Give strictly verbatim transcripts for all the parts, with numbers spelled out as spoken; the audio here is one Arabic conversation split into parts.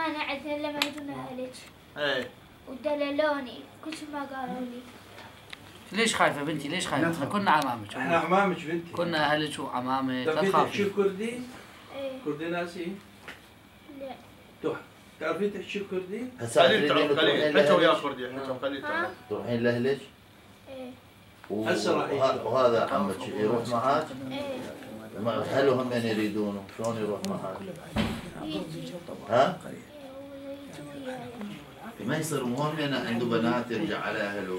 الأمانة عندنا إلا ما يدون أهلك. ايه. ودللوني كل شيء ما قالوا لي. ليش خايفة بنتي؟ ليش خايفة؟ احنا كنا عمامك. احنا عمامك بنتي. كنا أهلك وعمامك، لا تخافي. تخافي. تحكي كردي؟ ايه. كردي ناسي؟ لا. تح تعرفين تحكي كردي؟ هسه قليل تعرف قليل، حكوا ويا كردي، حكوا قليل تعرف. تروحين لاهلك؟ ايه. هسه راح يجي. وهذا عمك يروح معك؟ ايه. هل هم يريدونه؟ شلون يروح معك؟ يجي. ها؟ يجي وياي. ما يصير مهم أنا عنده بنات يرجع على أهله.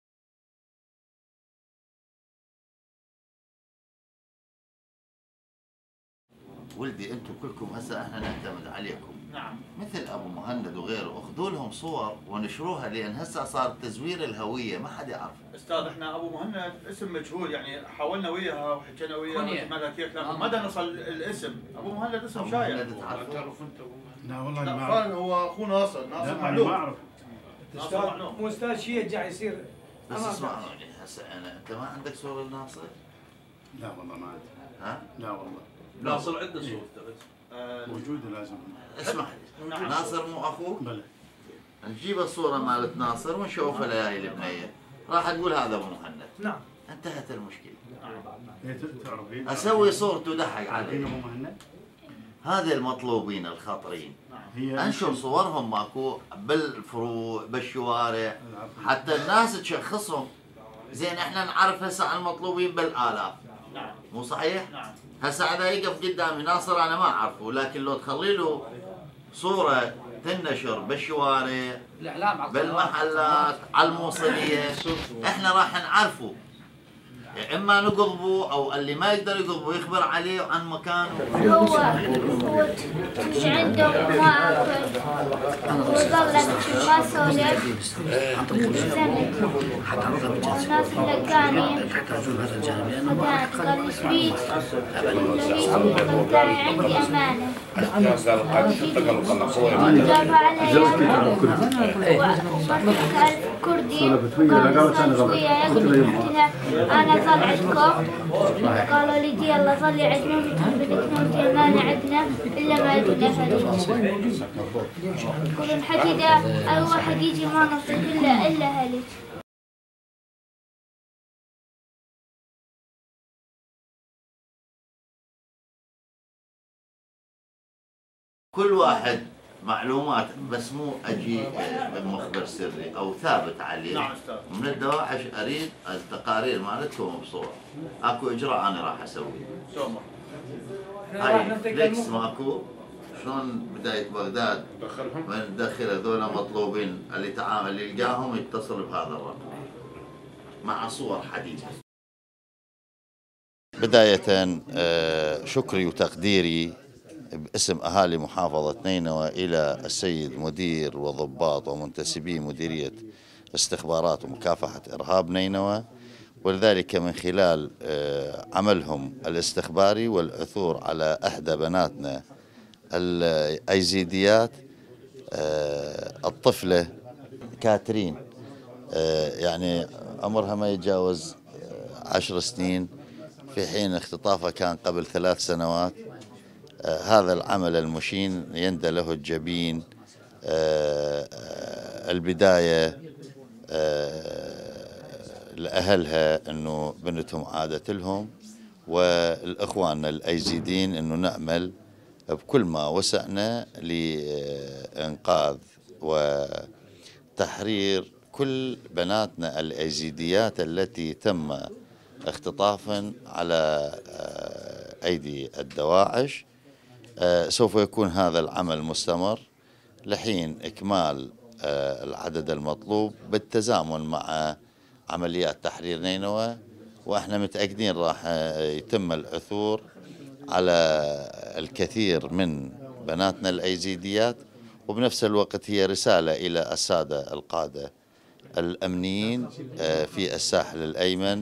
ولدي انتم كلكم هسه احنا نعتمد عليكم. نعم. مثل ابو مهند وغيره اخذوا لهم صور ونشروها لان هسه صار تزوير الهويه ما حد يعرف. استاذ احنا ابو مهند اسم مجهول يعني حاولنا وياها وحكينا وياها وعملنا كيك لكن ما بدنا نوصل الاسم، ابو مهند اسم شايع. تعرف انت ابو مهند؟ لا والله ما اعرف. هو اخو ناصر، ناصر معلوم. ما اعرف. ناصر معلوم. مو استاذ شيء يرجع يصير. بس اسمعني هسه انا انت ما عندك صوره لناصر؟ لا والله ما عندي. ها؟ لا والله. ناصر عنده صورته بس. موجوده لازم. اسمع ناصر مو اخوك؟ بلى. نجيب الصوره مالت ناصر ونشوفها لهاي البنيه، راح تقول هذا ابو مهند. نعم. انتهت المشكله. تعرف اسوي صورته ودحق عليه. ابو مهند؟ هذا المطلوبين الخطرين. هي انشر صورهم ماكو بالفروع بالشوارع حتى الناس تشخصهم. زين احنا نعرف هسه عن المطلوبين بالالاف. نعم. مو صحيح؟ نعم. هسه هذا يقف قدامي ناصر انا ما اعرفه، لكن لو تخلي له صوره تنشر بالشوارع الاعلام بالمحلات على الموصليه احنا راح نعرفه. يا اما نقضبه او اللي ما يقدر يقضبه يخبر عليه عن مكانه. هو هو مش عنده ما اكل وظلت ما سولف سنة والناس لقاني فقالت قال لي ايش بيك؟ قلت له عندي امانة جابها علي ومسك كردي قال شوية قلت لها انا ظل عندكم قالوا لي دي يلا ظلي عندنا بنتنا ودي امانه عندنا الا ما يدون اهلك. يقولون حكي ده اي واحد يجي ما نصيب الا الا اهلك. كل واحد معلومات بس مو اجي مخبر سري او ثابت عليه. نعم استاذ. من الدواعش اريد التقارير مالتكم بصور. اكو اجراء انا راح اسويه. سومر. هاي فليكس ماكو شلون بدايه بغداد من ندخل هذول مطلوبين اللي تعامل اللي يلقاهم يتصل بهذا الرقم مع صور حديثه. بدايه شكري وتقديري باسم أهالي محافظة نينوى إلى السيد مدير وضباط ومنتسبي مديرية استخبارات ومكافحة إرهاب نينوى، ولذلك من خلال عملهم الاستخباري والعثور على إحدى بناتنا الأيزيديات الطفلة كاترين يعني عمرها ما يتجاوز عشر سنين في حين اختطافها كان قبل ثلاث سنوات. آه هذا العمل المشين يندى له الجبين. آه آه البداية آه لأهلها أنه بنتهم عادت لهم، والإخواننا الأيزيدين أنه نعمل بكل ما وسعنا لإنقاذ وتحرير كل بناتنا الأيزيديات التي تم اختطافا على أيدي الدواعش. آه سوف يكون هذا العمل مستمر لحين إكمال آه العدد المطلوب بالتزامن مع عمليات تحرير نينوى، وإحنا متأكدين راح يتم العثور على الكثير من بناتنا الأيزيديات. وبنفس الوقت هي رسالة إلى السادة القادة الأمنيين آه في الساحل الأيمن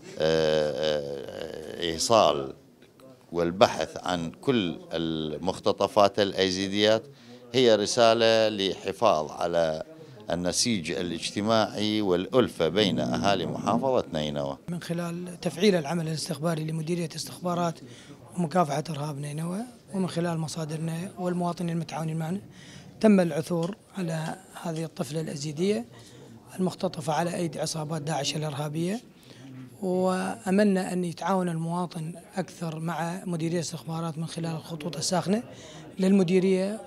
إيصال والبحث عن كل المختطفات الأيزيديات هي رسالة لحفاظ على النسيج الاجتماعي والألفة بين أهالي محافظة نينوى. من خلال تفعيل العمل الاستخباري لمديرية استخبارات ومكافحة إرهاب نينوى، ومن خلال مصادرنا والمواطنين المتعاونين معنا، تم العثور على هذه الطفلة الأزيدية المختطفة على أيدي عصابات داعش الإرهابية، وأملنا أن يتعاون المواطن أكثر مع مديرية الاستخبارات من خلال الخطوط الساخنة للمديرية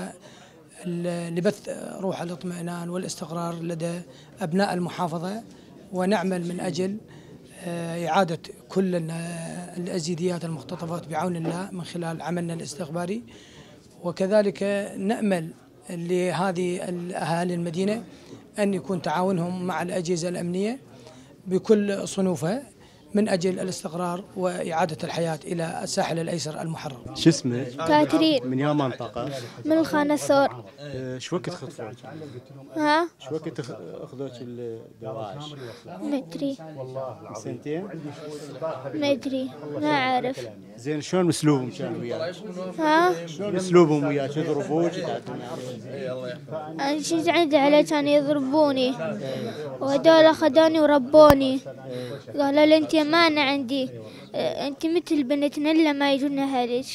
ولبث روح الاطمئنان والاستقرار لدى أبناء المحافظة، ونعمل من أجل إعادة كل الأزيديات المختطفات بعون الله من خلال عملنا الاستخباري. وكذلك نأمل لهذه أهالي المدينة أن يكون تعاونهم مع الأجهزة الأمنية بكل صنوفها من أجل الاستقرار وإعادة الحياة إلى الساحل الأيسر المحرر. شو اسمك؟ كاترين. من يا منطقة؟ من الخانسور. أه شو وقت خطفوك؟ ها؟ شو وقت أخذوك الدواعش؟ ما أدري. سنتين؟ ما أدري، ما أعرف. زين شلون أسلوبهم كان وياك؟ ها؟ شلون أسلوبهم وياك؟ يضربوك يتعدون أنا شيت عندي عليه كانوا يضربوني، وهذول أخذوني وربوني، قالوا لي أنت أمانة عندي، أنت مثل بنتنا إلا ما يجون أهلك،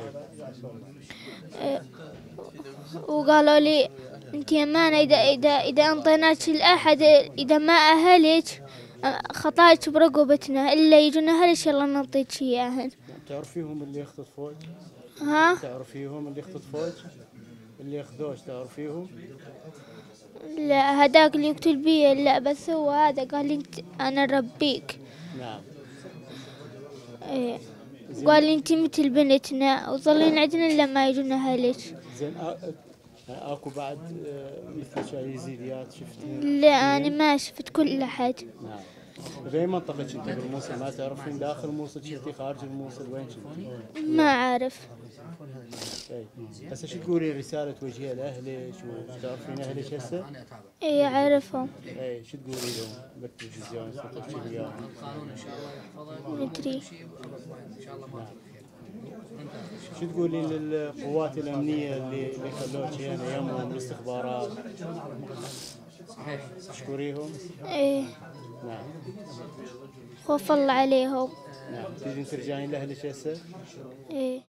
وقالوا لي أنت أمانة إذا إذا إذا أنطيناك لأحد إذا ما أهلك خطاك برقبتنا، إلا يجون أهلك يلا نعطيك إياهن. تعرفيهم اللي يختطفوك؟ ها؟ تعرفيهم اللي يختطفوك؟ اللي ياخذوك تعرفيهم؟ لا هذاك اللي يقتل بي لا، بس هو هذا قال لي انت انا نربيك. نعم. ايه قال لي انت مثل بنتنا وظلين عندنا الا ما يجون اهلك. زين اكو بعد مثل شاي يزيديات شفتين؟ لا انا ما شفت كل احد. نعم. بأي منطقة كنت بالموصل؟ ما تعرفين داخل الموصل كنتي خارج الموصل وين كنتي؟ ما اعرف. اي هسه شو تقولين رسالة توجهيها لأهلك وتعرفين أهلك هسه؟ اي اعرفهم. اي شو تقولي لهم بالتلفزيون تحكي وياهم؟ مدري. شو تقولين للقوات الأمنية اللي اللي خلوك هنا يمهم الاستخبارات؟ تشكريهم؟ ايه. نعم. خوف الله عليهم. نعم. تريدين ترجعين لأهلك هسه؟ ايه.